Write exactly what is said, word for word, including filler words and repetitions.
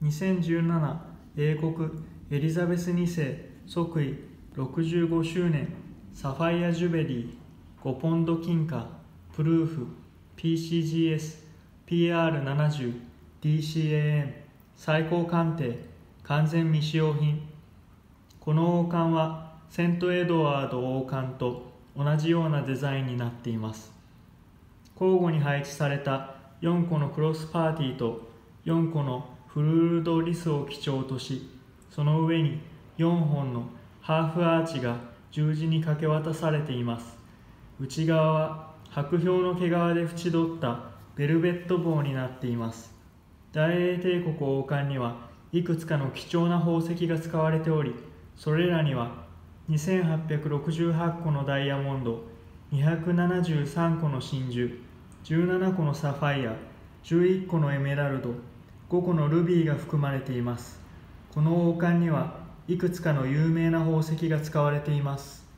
にせんじゅうなな英国エリザベスにせい即位ろくじゅうごしゅうねんサファイアジュベリーごポンド金貨プルーフ ピーシージーエス ピーアールななじゅう ディーシーエーエム 最高鑑定完全未使用品。この王冠はセントエドワード王冠と同じようなデザインになっています。交互に配置されたよんこのクロスパーティーとよんこのフルールドリスを基調とし、その上によんほんのハーフアーチが十字にかけ渡されています。内側は白氷の毛皮で縁取ったベルベット棒になっています。大英帝国王冠にはいくつかの貴重な宝石が使われており、それらにはにせんはっぴゃくろくじゅうはちこのダイヤモンド、にひゃくななじゅうさんこの真珠、じゅうななこのサファイア、じゅういっこのエメラルド、ごこのルビーが含まれています。この王冠にはいくつかの有名な宝石が使われています。